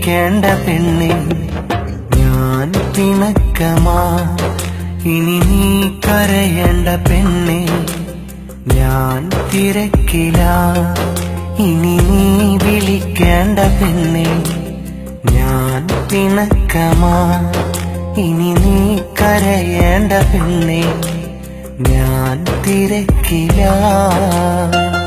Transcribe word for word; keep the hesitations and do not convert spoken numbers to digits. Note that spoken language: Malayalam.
വിളിക്കേണ്ട പെണ്ണെ ഞാൻ പിണക്കമാ ഇനി നീ കരയേണ്ട പെണ്ണെ ഞാൻ തിരക്കില ഇനി നീ വിളിക്കേണ്ട പെണ്ണെ ഞാൻ പിണക്കമാ ഇനി നീ കരയേണ്ട പെണ്ണെ ഞാൻ തിരക്കില